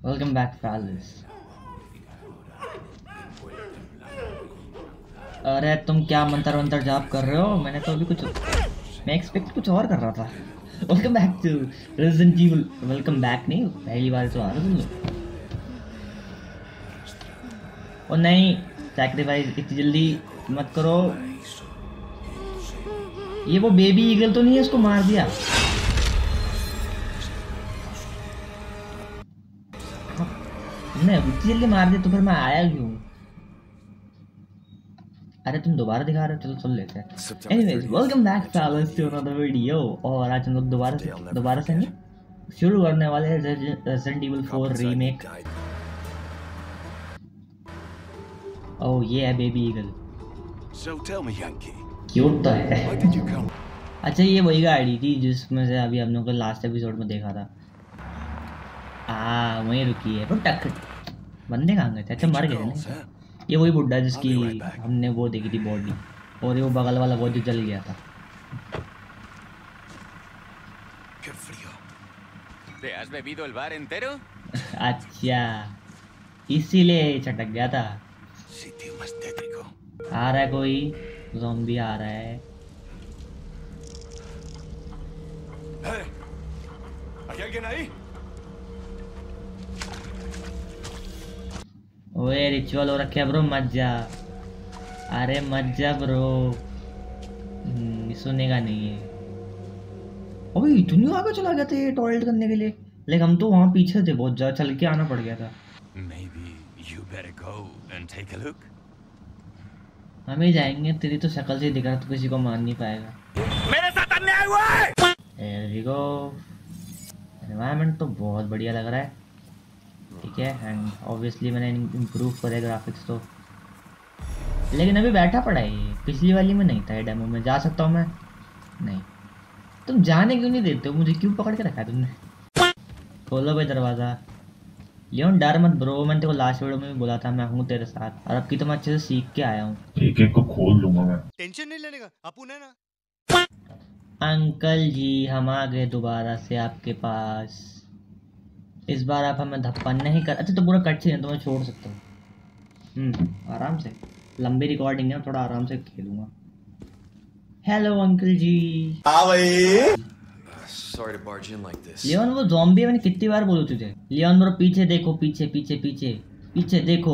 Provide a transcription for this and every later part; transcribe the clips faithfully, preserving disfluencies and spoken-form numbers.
Welcome back palace. अरे तुम क्या मंत्र मंत्र जाप कर रहे हो? मैंने तो अभी कुछ मैं एक्सपेक्ट कुछ और कर रहा था। Welcome back to resident evil. Welcome back नहीं, पहली बार तो आ रहे तुम लोग। और नहीं, सैक्रिफाइस इतनी जल्दी मत करो। ये वो बेबी ईगल तो नहीं है, उसको मार दिया। नहीं इतनी जल्दी मार दिया तो फिर मैं आया क्यों? अरे तुम दोबारा दिखा रहे हो, चलो सुन लेते हैं। Anyways welcome back palace to another video. और आज हम लोग दोबारा से दोबारा से नहीं शुरू करने वाले हैं resident evil four remake. Oh ये है baby eagle. So tell me, Yankee. Cute तो है। Why did you come? अच्छा ये वही गाड़ी थी जिसमें से अभी हम लोग को लास्ट एपिसोड में देखा था। आ वहीं रुकी है। टक बंदे कहाँ गए थे? अच्छा मर गए थे। ये वही बुड्ढा जिसकी हमने वो देखी थी बॉडी, और ये वो बगल वाला वो जो जल गया था। Qué frío. ¿Te has bebido el bar entero? अच्छा इसीलिए छटक गया था। Sitio más tétrico. आ रहा है कोई ज़ॉम्बी आ रहा है। Hey, ¿hay alguien ahí? ओए रिचुअल हो रखे ब्रो, मत जा। अरे मत जा ब्रो, सुनेगा नहीं है। अबे इतनी आगे चला गया था ये टॉयलेट करने के लिए। लेकिन हम तो वहाँ पीछे थे, बहुत ज्यादा चल के आना पड़ गया था। Maybe you better go and take a look. हम ही जाएंगे, तेरी तो शक्ल से दिख रहा तो किसी को मार नहीं पाएगा। मेरे साथ अन्याय हुआ है। Here we go। एनवायरनमेंट तो बहुत बढ़िया लग रहा है, ठीक है। एंड ऑब्वियसली मैंने इम्प्रूव करे ग्राफिक्स तो, लेकिन अभी बैठा पड़ा है ये। पिछली वाली में नहीं था ये डेमो में। जा सकता हूँ मैं? नहीं। तुम जाने क्यों नहीं देते हो मुझे? क्यों पकड़ के रखा है तुमने? खोलो भाई दरवाज़ा। लियोन डर मत ब्रो, मैंने तेरे को लास्ट वीडियो में भी बोला था मैं हूँ तेरे साथ, और अब की तो मैं अच्छे से सीख के आया हूँ। एक एक को खोल लूंगा मैं। टेंशन नहीं लेने का, अपुन है ना। अंकल जी हम आ गए दोबारा से आपके पास। इस बार आप हमें धप्पा नहीं कर। अच्छा तो पूरा कट से तो मैं छोड़ सकता हूँ। हम्म आराम से, लंबी रिकॉर्डिंग है, थोड़ा आराम से खेलूंगा। Hello uncle ji. हाँ भाई। Sorry to barge in like this. Leon वो ज़ॉम्बी मैंने कितनी बार बोलू तुझे। लियोन ब्रो पीछे देखो, पीछे पीछे पीछे पीछे देखो।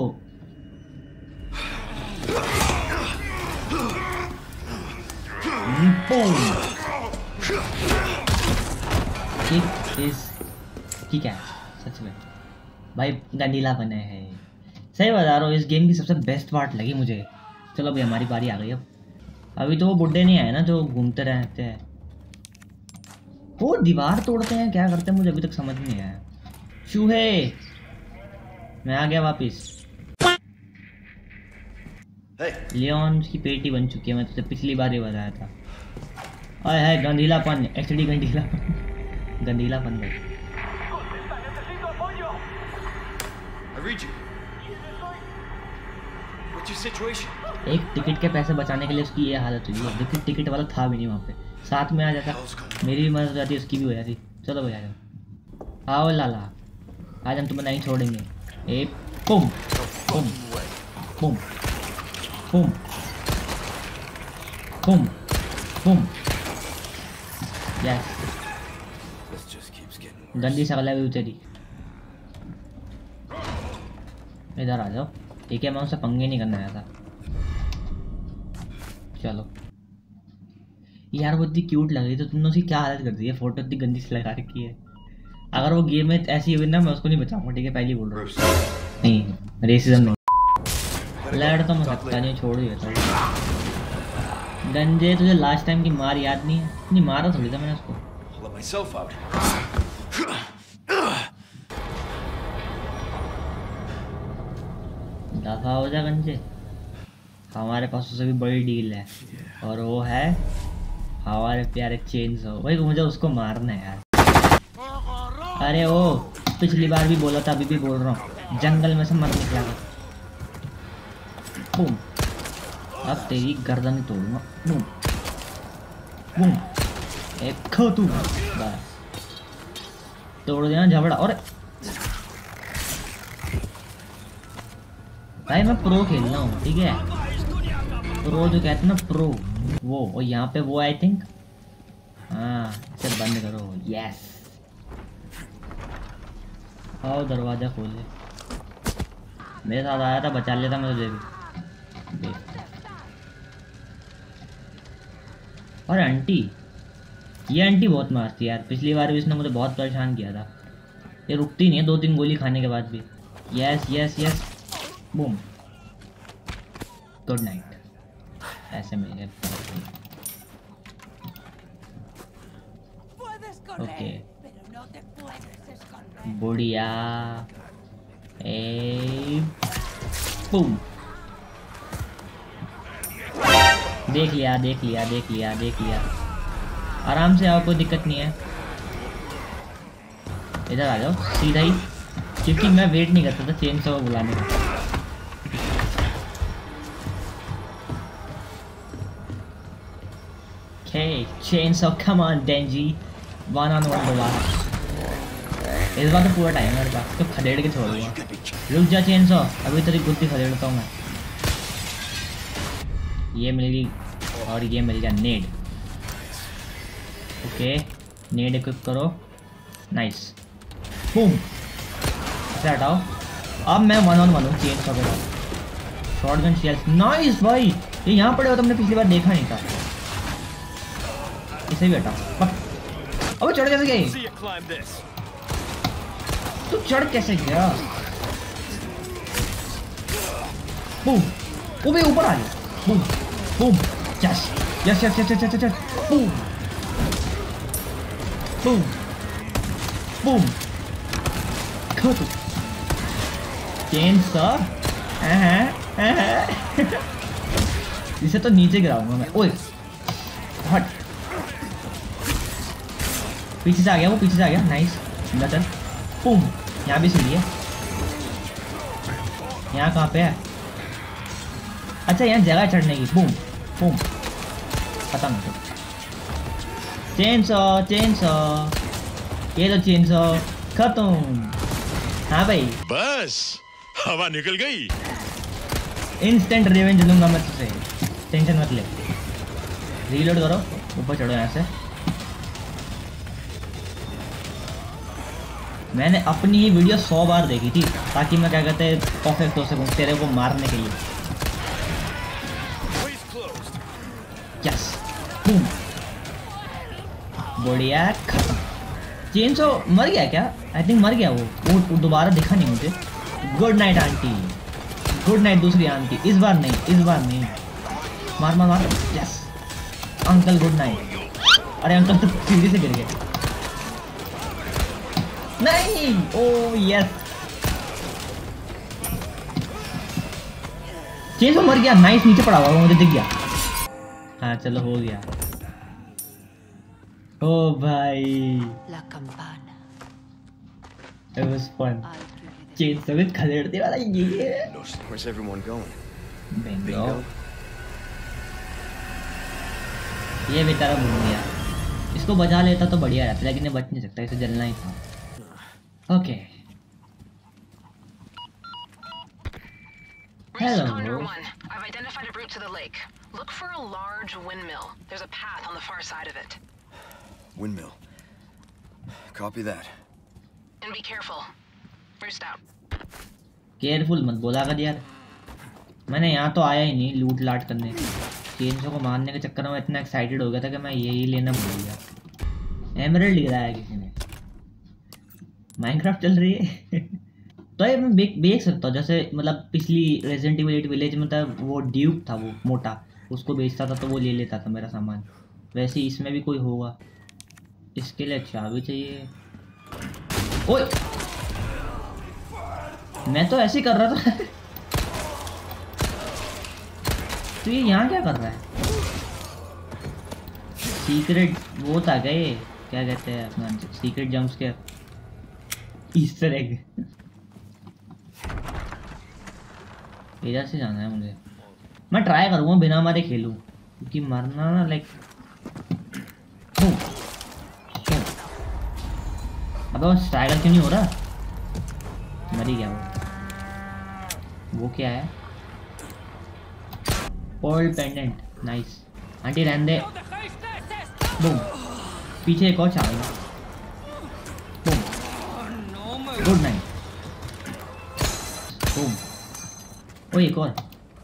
ठीक है सच में भाई गंडीला बने हैं। सही बता रहा हूँ, इस गेम की सबसे बेस्ट पार्ट लगी मुझे। चलो भाई हमारी बारी आ गई। अब अभी तो वो बुड्ढे नहीं आए ना जो घूमते रहते हैं। वो दीवार तोड़ते हैं, क्या करते हैं मुझे अभी तक समझ नहीं आया। चूहे मैं आ गया वापिस। Hey. लियोन की पेटी बन चुकी है, मैं तुझे पिछली बार ही बताया था। अरे है गंदीलापन, एक्चुअली गंदीलापन गंदीलापन भाई। I read you. What's your situation? एक टिकट के पैसे बचाने के लिए उसकी ये हालत हुई है, लेकिन टिकट वाला था भी नहीं वहाँ पे। साथ में आ जाता, मेरी भी मदद हो जाती, उसकी भी हो जाती। चलो भैया जाओ, आओ लाला, आज हम तुम्हें नहीं छोड़ेंगे। ए पुम पुम पुम पुम पुम पुम। Yes This just keeps getting worse. गंदी शक्ल है तेरी। इधर आ जाओ, ठीक है। मैं उससे पंगे नहीं करना आया था। चलो यार वो इतनी क्यूट लग रही तो तुमने उसकी क्या हालत कर दी है? फोटो इतनी गंदी से लगा रखी है। अगर वो गेम में ऐसी हुई ना मैं उसको नहीं बचाऊंगा, ठीक है। पहले बोल रहा हूँ नहीं, रेसिज्म नहीं। लड़ तो मैं सकता नहीं, छोड़ ही देता हूँ। गंजे तुझे लास्ट टाइम की मार याद नहीं है? नहीं मारा थोड़ी था मैंने उसको। I'll let myself out. दफा हो जा गंजे, हमारे पास उससे भी बड़ी डील है, और वो है हमारे प्यारे चेनसो। भाई मुझे उसको मारना है यार। अरे ओ पिछली बार भी बोला था, अभी भी बोल रहा हूँ, जंगल में से मत निकला कर। बूम, अब तेरी गर्दन तोड़ूंगा। बूम बूम, एक खो तू बस तोड़ देना झबड़ा। और भाई मैं प्रो खेल रहा हूँ, ठीक है, प्रो जो कहते हैं ना, प्रो वो। और यहाँ पे वो आई थिंक, हाँ इसे बंद करो, यस। आओ दरवाजा खोले, मेरे साथ आया था, बचा लेता मैं तुझे भी। और आंटी, ये आंटी बहुत मारती है यार, पिछली बार भी इसने मुझे बहुत परेशान किया था। ये रुकती नहीं है दो तीन गोली खाने के बाद भी। Yes yes yes, boom, good night. ऐसे मिल गए। ओके बढ़िया, ए बूम, देख लिया देख लिया देख लिया देख लिया। आराम से आओ, कोई दिक्कत नहीं है। इधर आ जाओ सीधा ही, क्योंकि मैं वेट नहीं करता था चेन सॉ बुलाने का। Okay, chainsaw, come on Denji, one on one दोबारा। इस बार तो पूरा टाइम है मेरे पास, तो खदेड़ के छोड़ूंगा। रुक जा चेनसॉ, अभी तेरी गुत्ती खदेड़ता हूँ मैं। ये मिल गई और ये मिल गया नेड। ओके नेड इक्विप करो, नाइस, बूम। इसे हटाओ, अब मैं वन ऑन वन हूँ चेनसॉ के साथ। शॉटगन शेल्स, नाइस भाई, ये यहाँ पड़े हो, तुमने पिछली बार देखा नहीं था। इसे भी हटाओ। अबे चढ़ कैसे गई? तू चढ़ कैसे गया? बूम, वो भी ऊपर आ गया। Boom boom, yes yes yes yes yes yes, boom boom boom, खत्म। चेनसॉ, इसे तो नीचे गिराऊंगा मैं। ओए हट, पीछे से आ गया वो, पीछे से आ गया, नाइस। चल बूम, यहाँ भी सीढ़ी है। यहाँ कहाँ पे है? अच्छा यहाँ जगह चढ़ने की। बूम बूम, खत्म। चेनसॉ चेनसॉ, ये लो चेनसॉ, खत्म। हाँ भाई बस हवा निकल गई। इंस्टेंट रिवेंज लूंगा मैं तुझसे, टेंशन मत ले। रीलोड करो, ऊपर चढ़ो यहाँ से। मैंने अपनी ही वीडियो सौ बार देखी थी ताकि मैं क्या कहते हैं परफेक्ट हो सकूं तेरे को मारने के लिए। यस, बूम, बढ़िया, खत्म। चेनसॉ मर गया क्या? आई थिंक मर गया वो, वो दोबारा दिखा नहीं मुझे। Good night aunty, good night दूसरी आंटी। इस बार नहीं, इस बार नहीं। मार मार मार, यस। Uncle good night. अरे अंकल तो सीढ़ी से गिर गए। नहीं, ओ यस, चेनसॉ मर गया। नाइस, नीचे पड़ा हुआ मुझे दिख गया। हाँ चलो हो गया। ओ भाई La campana. it was fun। Chainsaw में खदेड़ने वाला ये है। Where's everyone going? Bingo। ये बेचारा भूल गया, इसको बचा लेता तो बढ़िया रहता, लेकिन ये बच नहीं सकता, इसे जलना ही था। Okay Hello. one. I've identified a route to the lake. Look for a large windmill. There's a path on the far side of it. Windmill. Copy that. And be careful. Roost out. Careful मत बोला कर यार, मैंने यहाँ तो आया ही नहीं लूट लाट करने। चेनसॉ को मारने के चक्कर में इतना एक्साइटेड हो गया था कि मैं यही लेना भूल गया। एमरल्ड गिराया किसी ने। माइनक्राफ्ट चल रही है तो ये मैं देख देख सकता हूँ, जैसे मतलब पिछली रेजिडेंट इविल एट विलेज में था वो ड्यूक था, वो मोटा, उसको बेचता था तो वो ले लेता था मेरा सामान। वैसे ही इसमें भी कोई होगा। इसके लिए चाबी चाहिए। ओए मैं तो ऐसे ही कर रहा था तो ये यहाँ क्या कर रहा है? सीक्रेट वो था क्या ये, क्या कहते हैं अपना, secret jump scare, Easter egg. इधर से जाना है मुझे। मैं ट्राई करूँगा बिना मारे खेलूँ, क्योंकि मरना ना लाइक। अब वो स्ट्राइकर क्यों नहीं हो रहा? मर ही गया वो। वो क्या है? Perl pendant, nice. आंटी रहने दे। बूम, पीछे एक और चालेगा। Boom, good night. बूम, ओ एक और,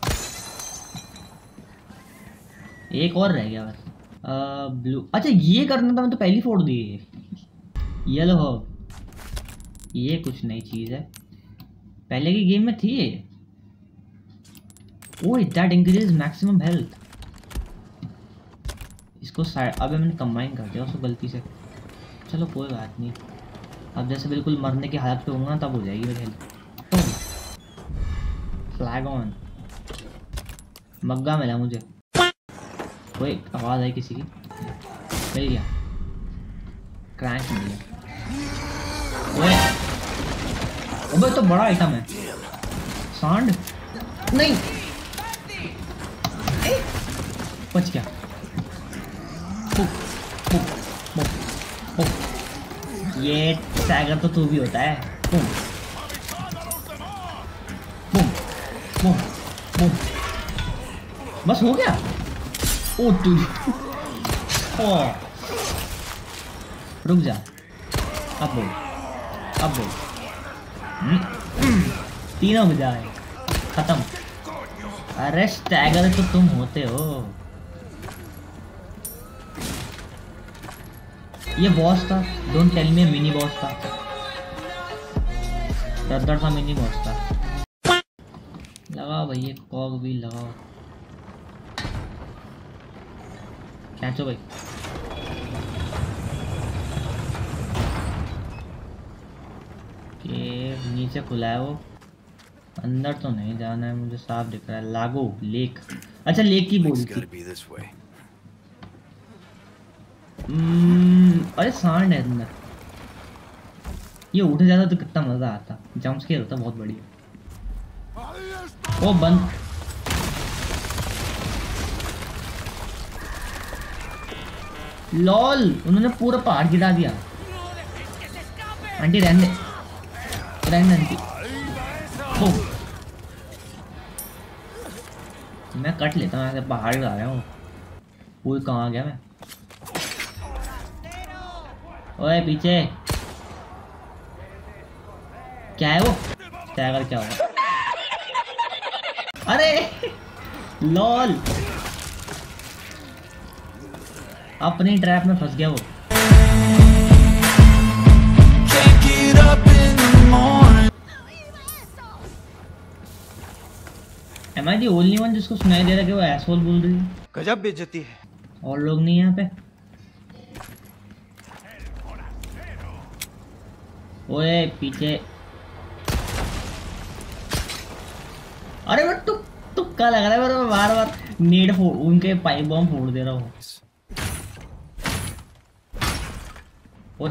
एक और रह गया बस। ब्लू, अच्छा ये करना था, मैं तो पहली फोड़ दी। येलो हो, ये कुछ नई चीज है, पहले की गेम में थी ये। Oh that increase maximum health. इसको साइड, अबे मैंने कंबाइन कर दिया उसको गलती से। चलो कोई बात नहीं, अब जैसे बिल्कुल मरने की हालत पे होऊंगा तब हो जाएगी मेरी हेल्थ। फ्लैग ऑन, मग्गा मिला मुझे। कोई आवाज आई किसी की, मिल गया, क्रैंक मिल गया। ओए अबे तो बड़ा आइटम है। सांड नहीं, बच गया। ओ, ओ, ओ, ओ। ये टैगर तो तू भी होता है। बूम बूम बूम बूम, बस हो गया। ओ तू ओ रुक जा, अब बोल, अब बोल। तीनों बजाए खत्म। अरे स्टैगर तो तुम होते हो। ये बॉस था, don't tell me mini boss था। रद्दर था, मिनी बॉस था। लगाओ भाई ये कॉग भी लगाओ, खींचो भाई। के नीचे खुला है वो, अंदर तो नहीं जाना है मुझे, साफ दिख रहा है। लागो लेक, अच्छा लेक की बोली थी। हम्म, अरे सांड है अंदर। ये उठ जाता तो कितना मजा आता, जंप स्केयर होता बहुत बढ़िया। ओ बंद, लॉल उन्होंने पूरा पहाड़ गिरा दिया। आंटी रहने दे, रहने आंटी। ओ मैं कट लेता हूँ, ऐसे पहाड़ गिरा रहा हूँ। पूल कहाँ आ गया मैं? ओए पीछे क्या है वो? टैगर क्या होगा? अरे लॉल, अपनी ट्रैप में फंस गया वो। Am I the only one जिसको सुनाई दे रहा है कि वो एसहोल बोल रही है? गजब बेइज्जती है। और लोग नहीं यहाँ पे? ओए पीछे, अरे मैं तुक तुक्का लग रहा है, मैं बार बार नेड फोड़, उनके पाइप बम फोड़ दे रहा हूँ। ओए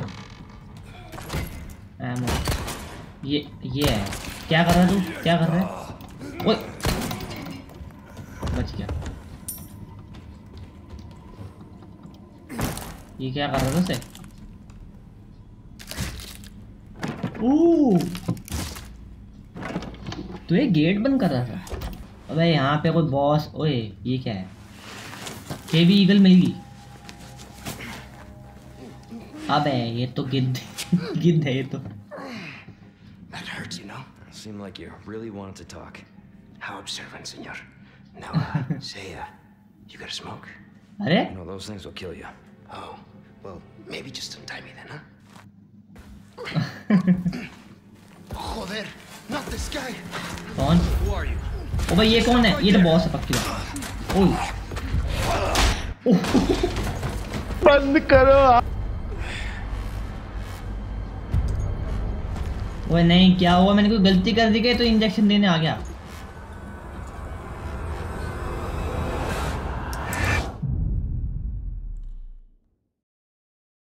एमो, ये ये है, क्या कर रहा है तू, क्या कर रहा है? ओए बच गया। ये क्या कर रहा था उसे? ओह तो ये गेट बंद कर रहा था। अबे यहाँ पे कोई बॉस, ओए ये क्या है? केवी ईगल मिल गई। अबे ये तो गिद्ध गिद्ध है ये तो। That hurts, you know. Seemed like you really wanted to talk. How observant, senor. Now, uh, say, uh, you got a smoke? अरे You know those things will kill you. Oh, well, maybe just untie me then, huh? Joder, not this guy. कौन? Who are you? ओ भाई ये कौन है? ये तो boss है पक्की बात। ओह बंद करो। ओए नहीं, क्या हुआ? मैंने कोई गलती कर दी क्या तो इंजेक्शन देने आ गया?